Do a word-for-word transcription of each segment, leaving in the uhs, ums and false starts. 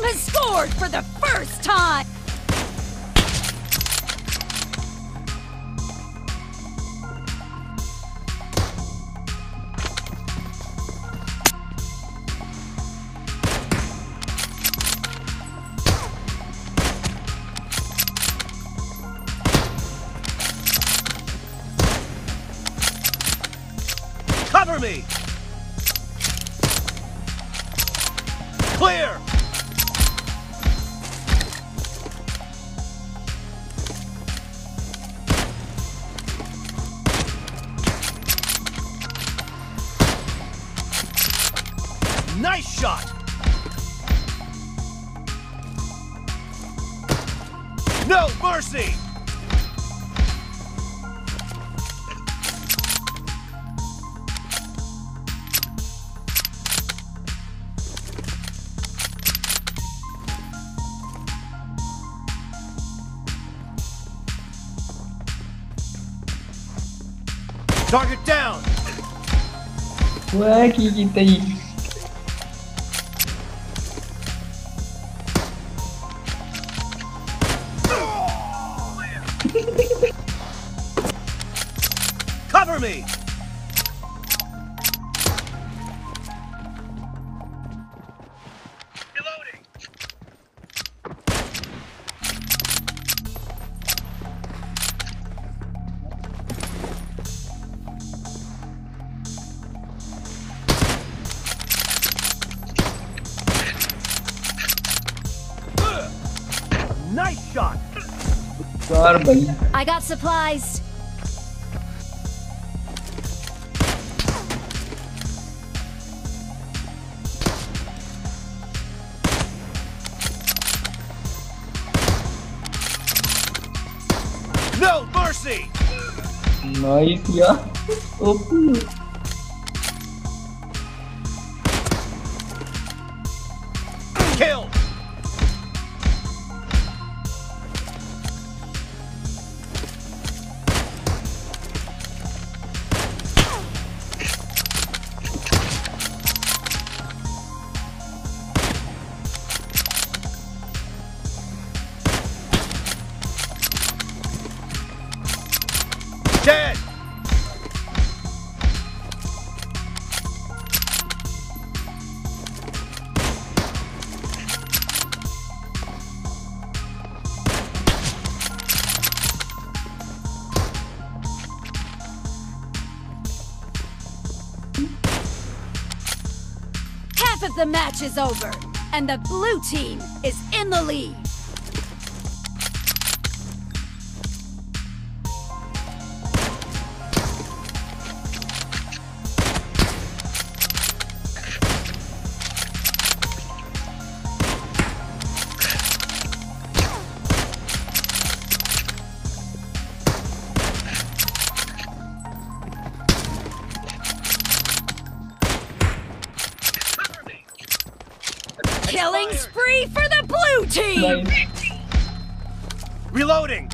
has scored for the first time! Cover me! Clear! Nice shot! No mercy! Target down! Wah, kita ini. Cover me! Reloading! Nice shot! Keluar balik. I got supplies. No mercy! Nice ya. Oke. Kill! Dead! Half of the match is over, and the blue team is in the lead. Killing spree for the blue team! Nice. Reloading!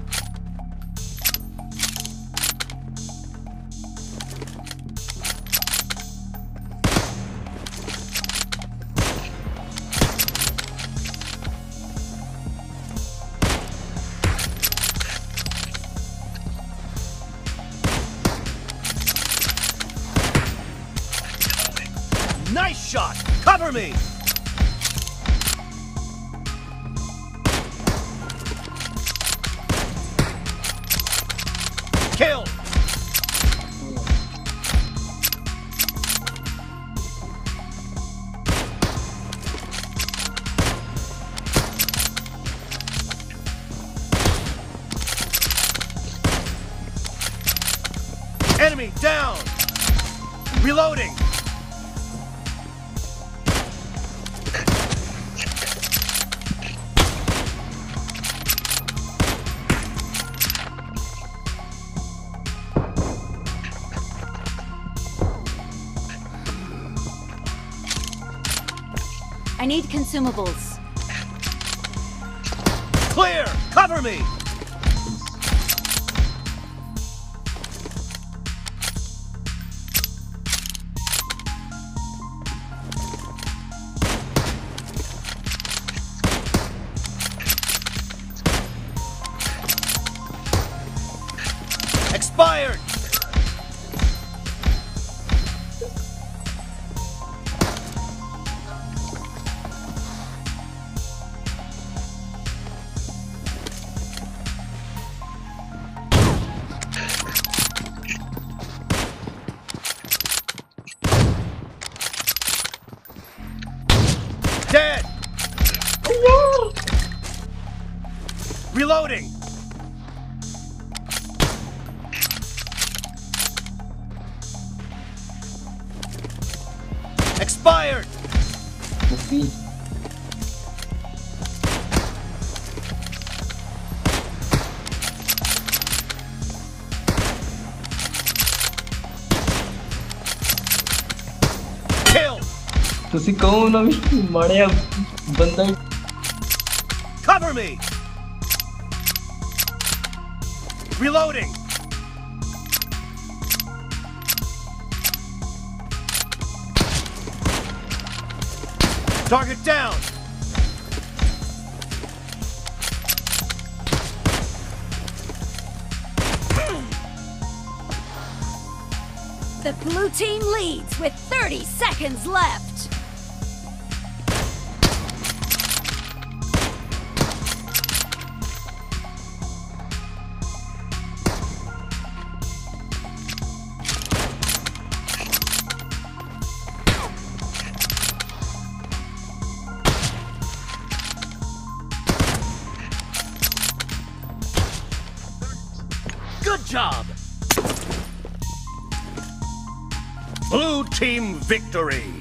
Nice shot! Cover me! Kill! Enemy down! Reloading! I need consumables. Clear! Cover me! Expired! Dead! Reloading! Expired! Okay. Kill! ਤੁਸੀਂ ਕਹੋ ਨਾ ਵੀ ਮਾੜਿਆ ਬੰਦਾ ਹੀ Cover me! Reloading! Target down! The blue team leads with thirty seconds left. Good job! Blue team victory!